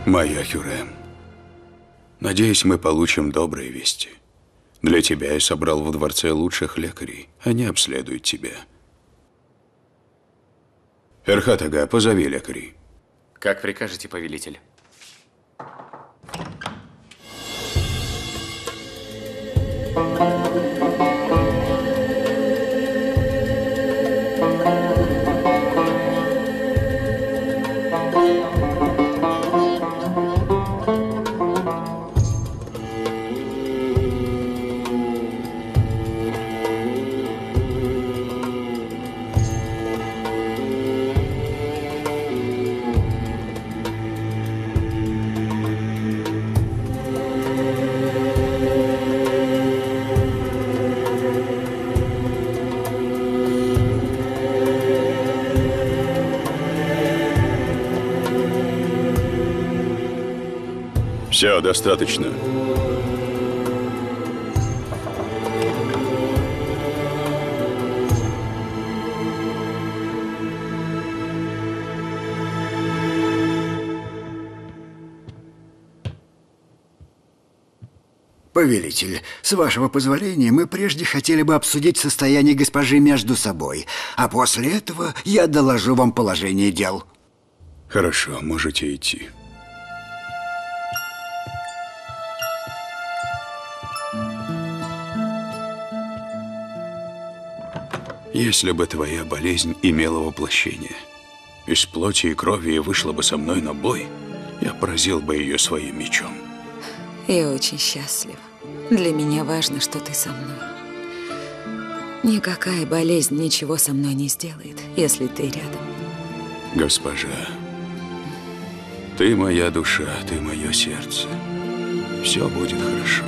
Моя Хюррем, надеюсь, мы получим добрые вести. Для тебя я собрал во дворце лучших лекарей. Они обследуют тебя. Ферхат ага, позови лекарей. Как прикажете, повелитель. Все, достаточно. Повелитель, с вашего позволения, мы прежде хотели бы обсудить состояние госпожи между собой, а после этого я доложу вам положение дел. Хорошо, можете идти. Если бы твоя болезнь имела воплощение, из плоти и крови и вышла бы со мной на бой, я поразил бы ее своим мечом. Я очень счастлива. Для меня важно, что ты со мной. Никакая болезнь ничего со мной не сделает, если ты рядом. Госпожа, ты моя душа, ты мое сердце. Все будет хорошо.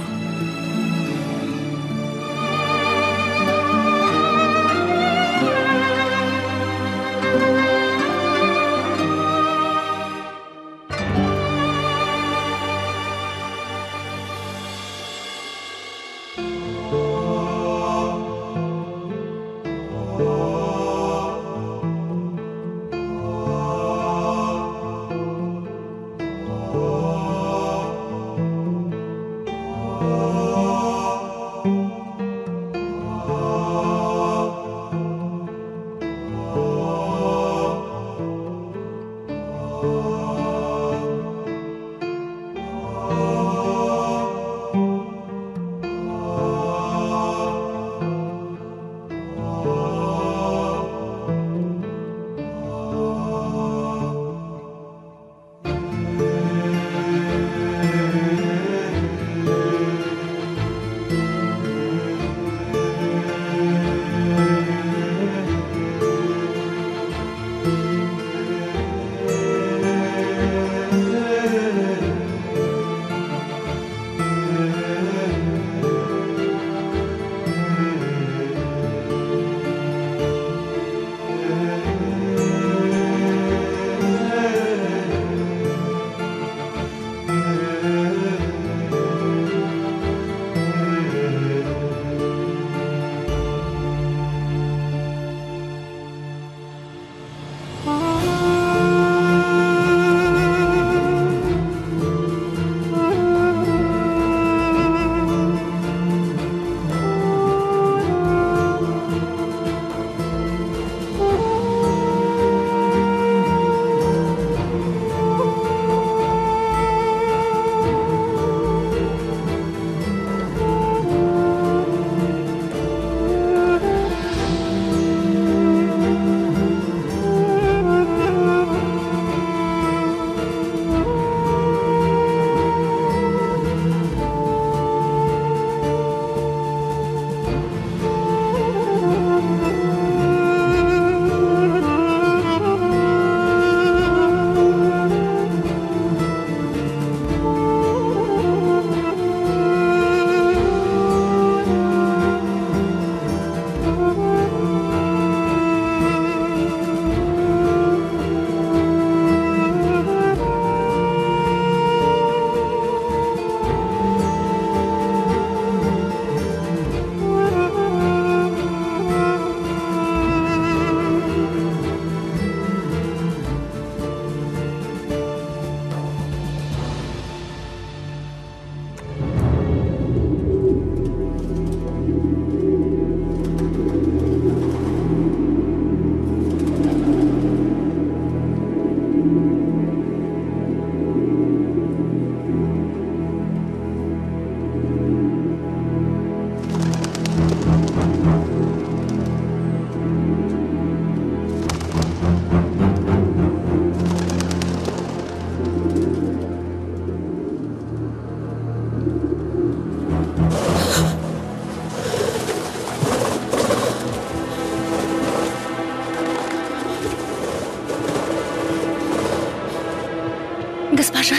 Госпожа.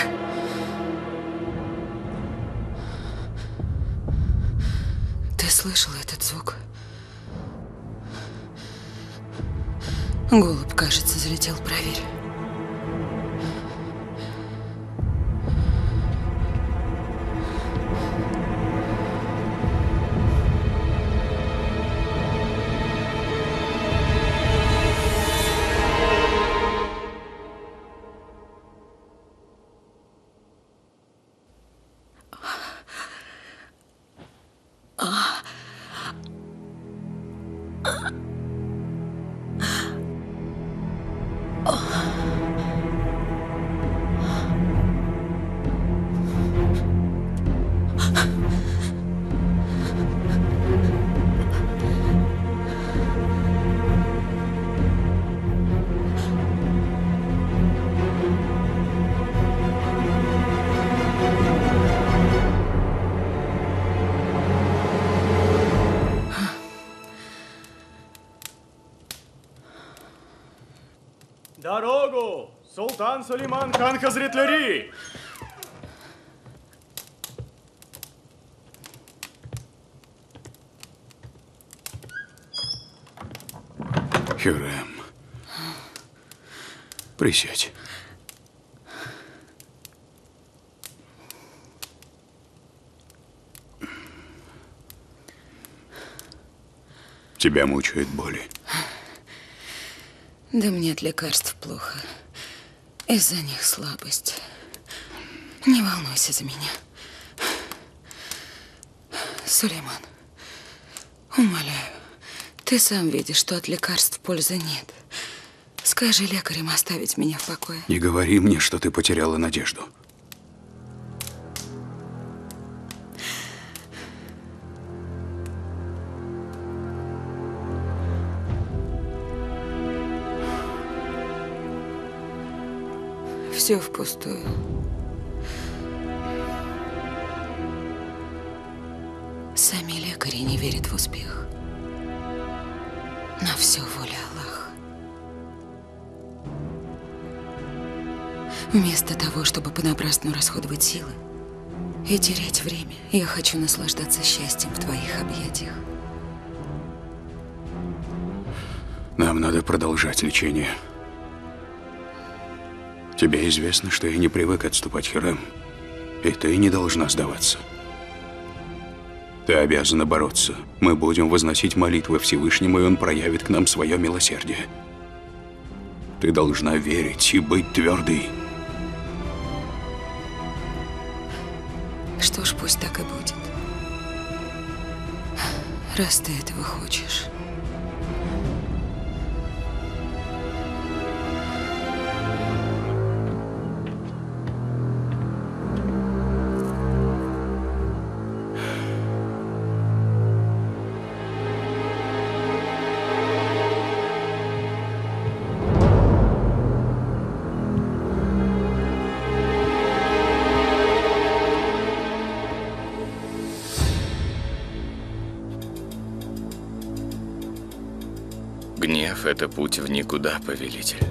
Ты слышал этот звук? Голубь, кажется, залетел. Проверь. Дорогу! Султан Сулейман хан Хазретлери! Хюррем, присядь. Тебя мучают боли. Да мне от лекарств плохо. Из-за них слабость. Не волнуйся за меня. Сулейман, умоляю, ты сам видишь, что от лекарств пользы нет. Скажи лекарям оставить меня в покое. Не говори мне, что ты потеряла надежду. Все впустую. Сами лекари не верят в успех. На все воля Аллаха. Вместо того, чтобы понапрасну расходовать силы и терять время, я хочу наслаждаться счастьем в твоих объятиях. Нам надо продолжать лечение. Тебе известно, что я не привык отступать, Хюррем, и ты не должна сдаваться. Ты обязана бороться. Мы будем возносить молитвы Всевышнему, и Он проявит к нам свое милосердие. Ты должна верить и быть твердой. Что ж, пусть так и будет. Раз ты этого хочешь. Гнев – это путь в никуда, повелитель.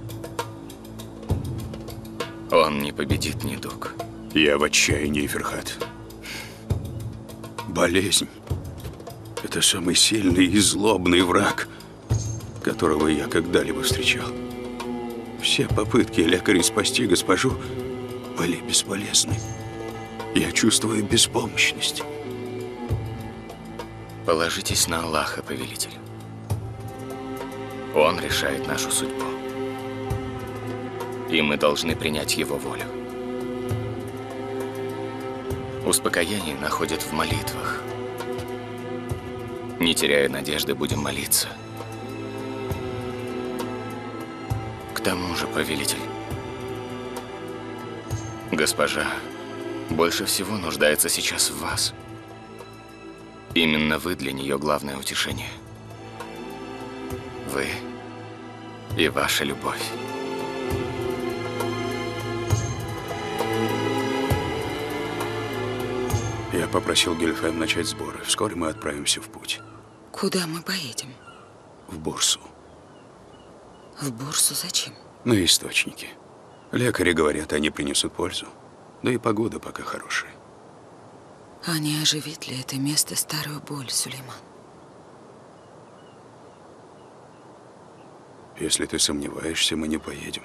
Он не победит недуг. Я в отчаянии, Ферхат. Болезнь – это самый сильный и злобный враг, которого я когда-либо встречал. Все попытки лекарей спасти госпожу были бесполезны. Я чувствую беспомощность. Положитесь на Аллаха, повелитель. Он решает нашу судьбу. И мы должны принять его волю. Успокоение находят в молитвах. Не теряя надежды, будем молиться. К тому же, повелитель, госпожа больше всего нуждается сейчас в вас. Именно вы для нее главное утешение. Вы и ваша любовь. Я попросил Гильфем начать сборы. Вскоре мы отправимся в путь. Куда мы поедем? В Бурсу. В Бурсу зачем? На источники. Лекари говорят, они принесут пользу. Да и погода пока хорошая. А не оживит ли это место старую боль, Сулейман? Если ты сомневаешься, мы не поедем.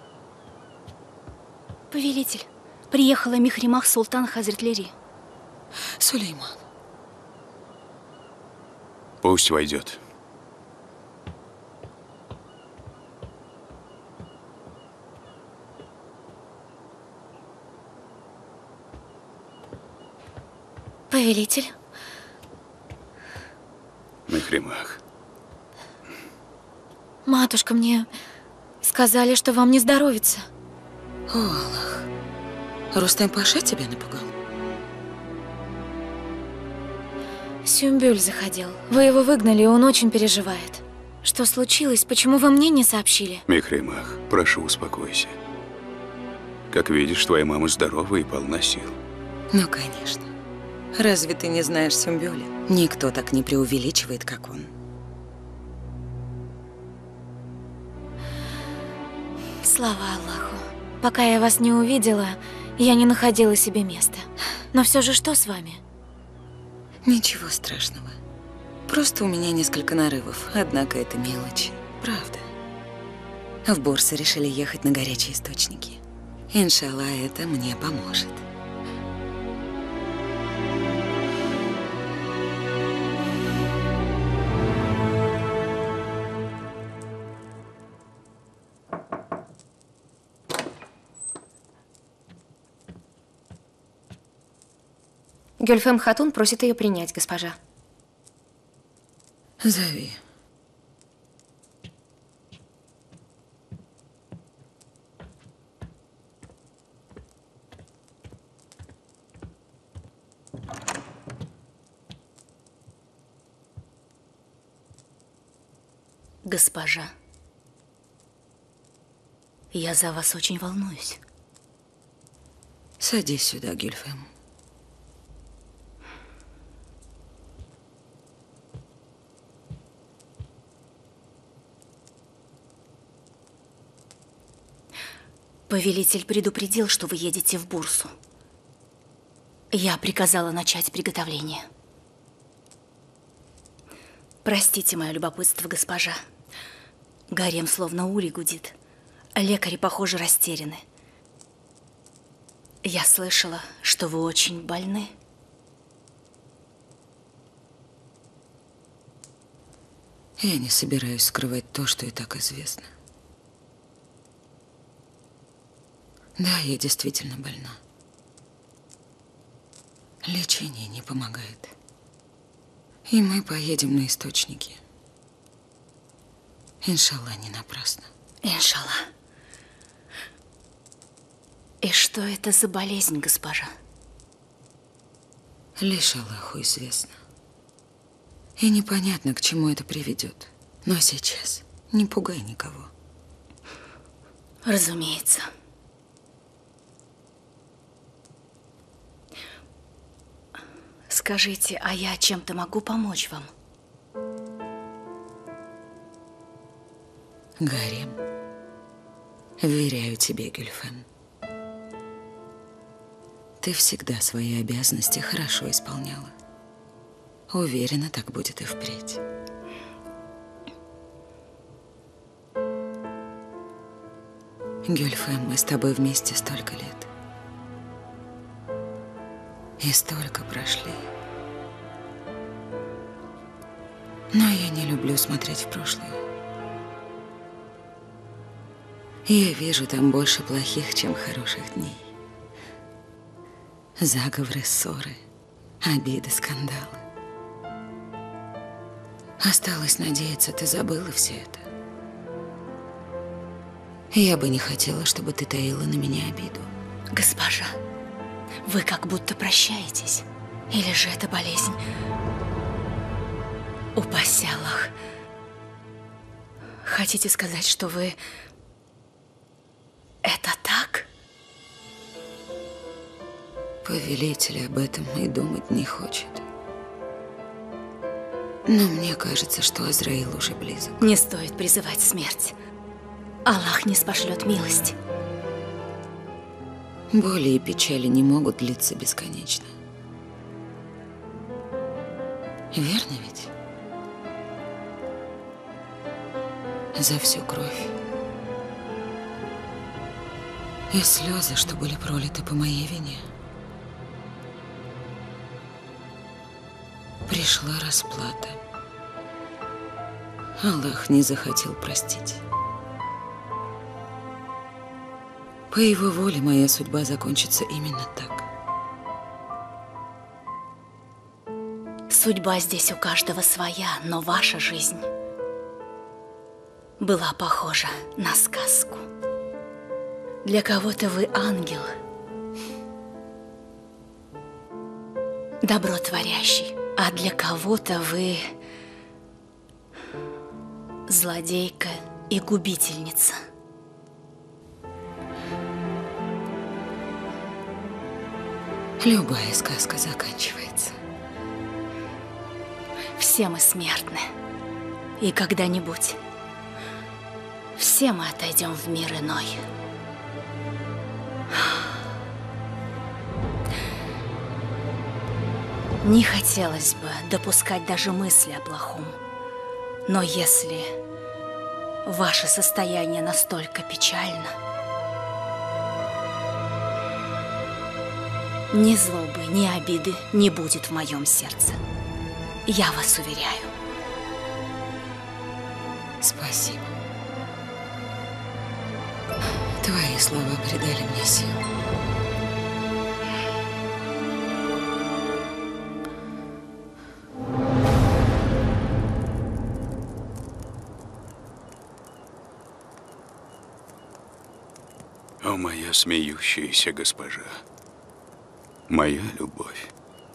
Повелитель, приехала Мехримах Султан Хазретлери. Сулейман. Пусть войдет. Повелитель. Мехримах. Матушка, мне сказали, что вам не здоровится. О, Аллах. Рустем Паша тебя напугал? Сюмбюль заходил. Вы его выгнали, и он очень переживает. Что случилось? Почему вы мне не сообщили? Мехримах, прошу, успокойся. Как видишь, твоя мама здорова и полна сил. Ну, конечно. Разве ты не знаешь Сюмбюля? Никто так не преувеличивает, как он. Слава Аллаху. Пока я вас не увидела, я не находила себе места. Но все же, что с вами? Ничего страшного. Просто у меня несколько нарывов, однако это мелочи. Правда. В Бурсу решили ехать на горячие источники. Иншаллах, это мне поможет. Гюльфем Хатун просит ее принять, госпожа. Зови. Госпожа, я за вас очень волнуюсь. Садись сюда, Гюльфем. Повелитель предупредил, что вы едете в Бурсу. Я приказала начать приготовление. Простите мое любопытство, госпожа. Гарем словно улей гудит. Лекари, похоже, растеряны. Я слышала, что вы очень больны. Я не собираюсь скрывать то, что и так известно. Да, я действительно больна. Лечение не помогает. И мы поедем на источники. Иншаллах, не напрасно. Иншаллах. И что это за болезнь, госпожа? Лишь Аллаху известно. И непонятно, к чему это приведет. Но сейчас не пугай никого. Разумеется. Скажите, а я чем-то могу помочь вам? Гарем, вверяю тебе, Гюльфем. Ты всегда свои обязанности хорошо исполняла. Уверена, так будет и впредь. Гюльфем, мы с тобой вместе столько лет. И столько прошли. Но я не люблю смотреть в прошлое. Я вижу там больше плохих, чем хороших дней. Заговоры, ссоры, обиды, скандалы. Осталось надеяться, ты забыла все это. Я бы не хотела, чтобы ты таила на меня обиду. Госпожа, вы как будто прощаетесь. Или же это болезнь? Упаси Аллах. Хотите сказать, что вы... Это так? Повелитель об этом и думать не хочет. Но мне кажется, что Азраил уже близок. Не стоит призывать смерть. Аллах не спошлет милость. Боли и печали не могут длиться бесконечно. Верно ведь? За всю кровь и слезы, что были пролиты по моей вине, пришла расплата. Аллах не захотел простить. По его воле моя судьба закончится именно так. Судьба здесь у каждого своя, но ваша жизнь была похожа на сказку. Для кого-то вы ангел, добро творящий, а для кого-то вы злодейка и губительница. Любая сказка заканчивается. Все мы смертны. И когда-нибудь все мы отойдем в мир иной. Не хотелось бы допускать даже мысли о плохом. Но если ваше состояние настолько печально, ни злобы, ни обиды не будет в моем сердце. Я вас уверяю. Спасибо. Твои слова придали мне сил. О, моя смеющаяся госпожа, моя любовь.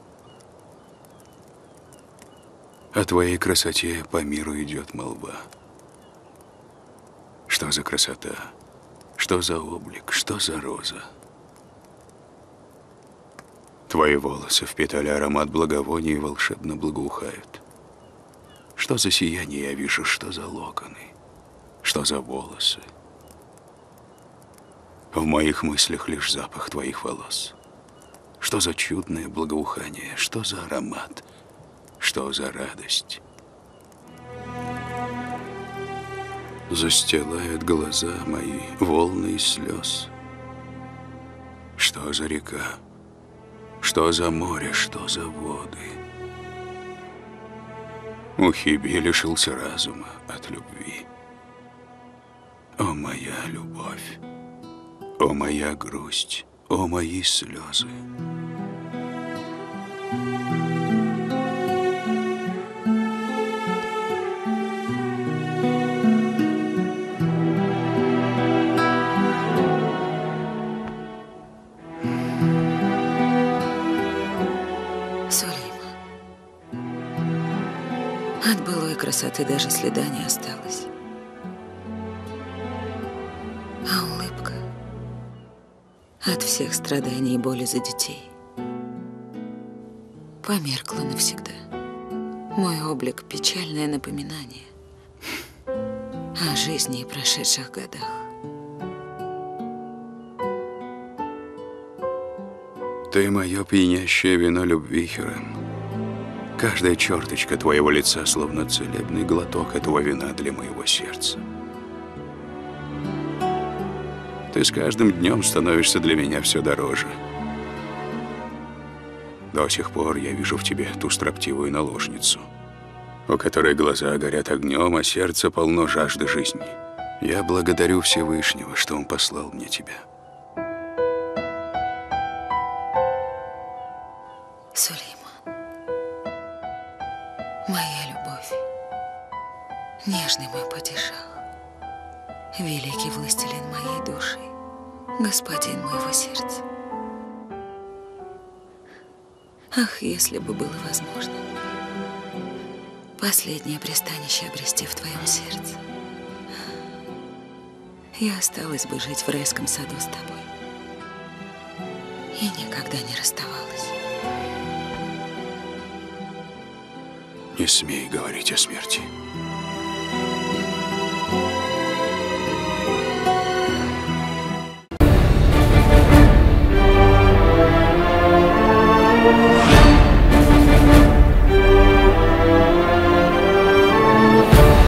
О твоей красоте по миру идет молва. Что за красота? Что за облик? Что за роза? Твои волосы впитали аромат благовоний и волшебно благоухают. Что за сияние я вижу? Что за локоны? Что за волосы? В моих мыслях лишь запах твоих волос. Что за чудное благоухание? Что за аромат? Что за радость? Застилает глаза мои волны из слез. Что за река? Что за море? Что за воды? Ухиби лишился разума от любви. О, моя любовь! О, моя грусть! О, мои слезы! Сулейма, от былой красоты даже следа не осталось. А улыбка от всех страданий и боли за детей померкла навсегда. Мой облик — печальное напоминание о жизни и прошедших годах. Ты мое пьянящее вино любви, Хюррем. Каждая черточка твоего лица словно целебный глоток этого вина для моего сердца. Ты с каждым днем становишься для меня все дороже. До сих пор я вижу в тебе ту строптивую наложницу, у которой глаза горят огнем, а сердце полно жажды жизни. Я благодарю Всевышнего, что Он послал мне тебя. Сулейма, моя любовь, нежный мой падишах, великий властелин моей души, господин моего сердца. Ах, если бы было возможно последнее пристанище обрести в твоем сердце, я осталась бы жить в райском саду с тобой и никогда не расставалась. Не смей говорить о смерти.